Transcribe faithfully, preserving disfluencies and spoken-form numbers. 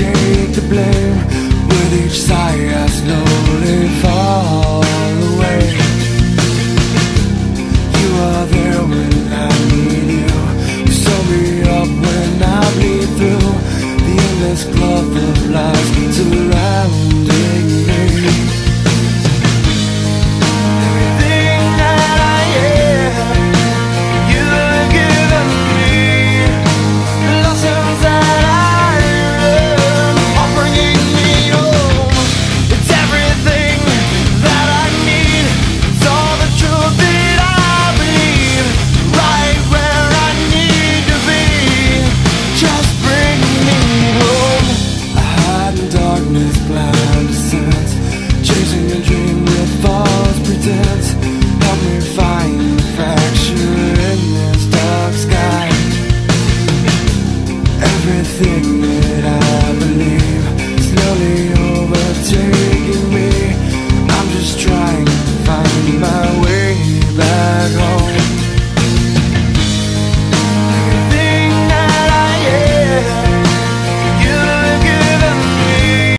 take the blame. With each sigh I slowly fall away. You are there when I need you. You sew me up when I bleed through the endless cloth of lies surrounding me.